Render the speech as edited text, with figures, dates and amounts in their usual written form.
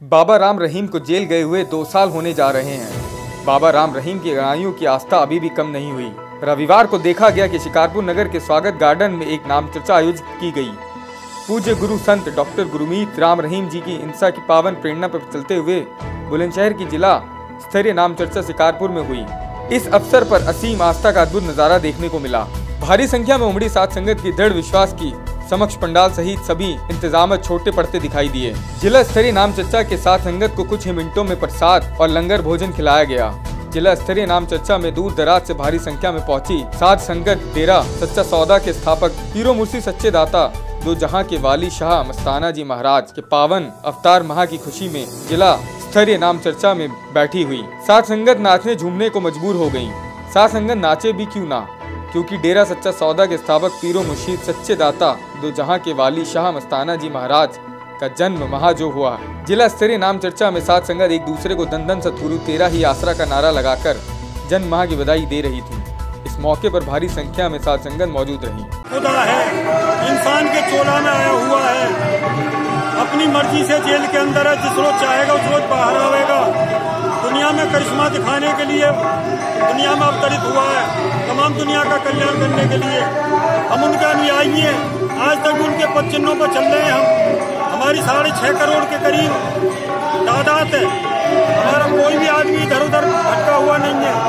बाबा राम रहीम को जेल गए हुए 2 साल होने जा रहे हैं। बाबा राम रहीम की अनुयायियों की आस्था अभी भी कम नहीं हुई। रविवार को देखा गया कि शिकारपुर नगर के स्वागत गार्डन में एक नाम चर्चा आयोजित की गई। पूज्य गुरु संत डॉक्टर गुरमीत राम रहीम जी की इंसा की पावन प्रेरणा पर चलते हुए बुलंदशहर की जिला स्तरीय नाम चर्चा शिकारपुर में हुई। इस अवसर पर असीम आस्था का अद्भुत नजारा देखने को मिला। भारी संख्या में उमड़ी साध संगत की दृढ़ विश्वास की समक्ष पंडाल सहित सभी इंतजाम छोटे पड़ते दिखाई दिए। जिला स्तरीय नाम चर्चा के साथ संगत को कुछ ही मिनटों में प्रसाद और लंगर भोजन खिलाया गया। जिला स्तरीय नाम चर्चा में दूर दराज से भारी संख्या में पहुंची साध संगत डेरा सच्चा सौदा के स्थापक पीरो मुर्शी सच्चे दाता दो जहां के वाली शाह मस्ताना जी महाराज के पावन अवतार माह की खुशी में जिला स्तरीय नाम चर्चा में बैठी हुई। साध संगत नाचने झूमने को मजबूर हो गयी। साध संगत नाचे भी क्यों ना, क्योंकि डेरा सच्चा सौदा के स्थापक पीरो मुर्शीद सच्चे दाता दो जहां के वाली शाह मस्ताना जी महाराज का जन्म महा जो हुआ। जिला स्तरीय नाम चर्चा में साध संगत एक दूसरे को दन दन सतगुरु तेरा ही आसरा का नारा लगाकर जन्म महा की बधाई दे रही थी। इस मौके पर भारी संख्या में साध संगत मौजूद रही। खुदा है, इंसान के चोला में आया हुआ है, अपनी मर्जी से जेल के अंदर है, जिस रोज चाहेगा उस रोज बाहर आवेगा। दुनिया में करिश्मा दिखाने के लिए दुनिया में अवतरित हुआ है, तमाम दुनिया का कल्याण करने के लिए। हम उनके अनुयायी हैं, आज तक उनके पद चिन्हों पर चल रहे हैं। हमारी 6.5 करोड़ के करीब तादाद है। हमारा कोई भी आदमी इधर उधर भटका हुआ नहीं है।